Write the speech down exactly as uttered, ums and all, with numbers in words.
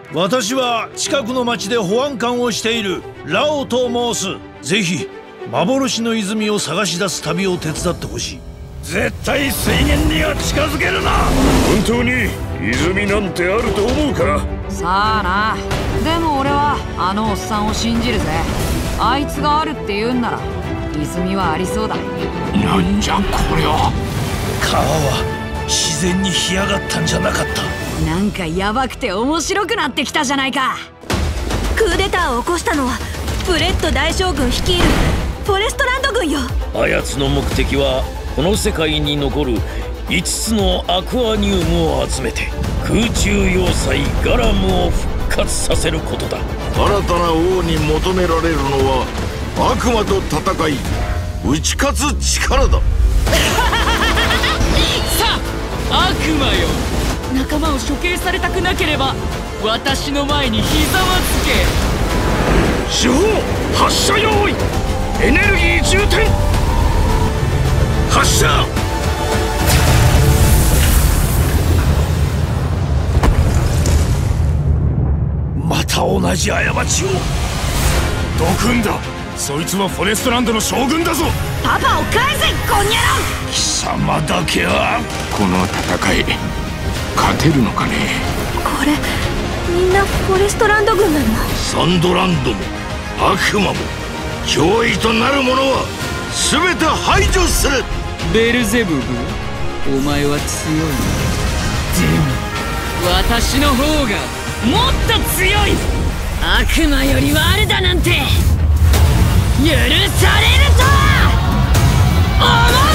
私は近くの町で保安官をしているラオと申す。ぜひ幻の泉を探し出す旅を手伝ってほしい。絶対水源には近づけるな。 本当に泉なんてあると思うか。 さあな。でも俺はあのおっさんを信じるぜ。あいつがあるって言うんなら泉はありそうだ。 なんじゃこれは。 川は自然に干上がったんじゃなかった。 なんかヤバくて面白くなってきたじゃないか。 クーデターを起こしたのはブレッド大将軍率いるフォレストランド軍よ。 あやつの目的はこの世界に残るいつつのアクアニウムを集めて空中要塞ガラムを復活させることだ。 新たな王に求められるのは悪魔と戦い打ち勝つ力だ。 さあ悪魔よ、仲間を処刑されたくなければ私の前にひざまつけ。 手法発射用意。エネルギー充填。発射。 また同じ過ちを。 どくんだ。そいつはフォレストランドの将軍だぞ。 パパを返せこんにゃろ。 貴様だけはこの戦い勝てるのかね。 これみんなフォレストランド軍なの。 サンドランドも悪魔も脅威となる者は全て排除する。 ベルゼブブ、お前は強い。でも私の方がもっと強い。悪魔より悪だなんて許されるとは思う